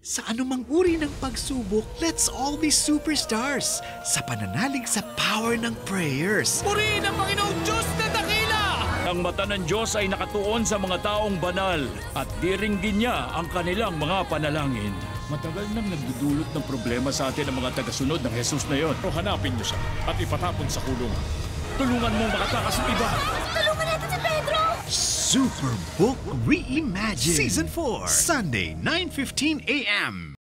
Sa anumang uri ng pagsubok, let's all be superstars sa pananalig sa power ng prayers. Purihin ang Panginoong Diyos na dakila! Ang mata ng Diyos ay nakatuon sa mga taong banal at diringgin niya ang kanilang mga panalangin. Matagal nang nagdudulot ng problema sa atin ang mga tagasunod ng Jesus na yon. Pero hanapin niyo siya at ipatapon sa kulungan. Tulungan mong makatakas ng iba. Tulungan natin si Pedro! Superbook Reimagined Season 4, Sunday, 9:15 a.m.